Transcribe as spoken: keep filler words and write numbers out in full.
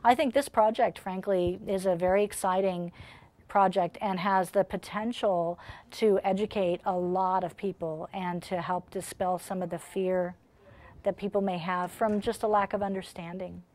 I think this project, frankly, is a very exciting project and has the potential to educate a lot of people and to help dispel some of the fear that people may have from just a lack of understanding.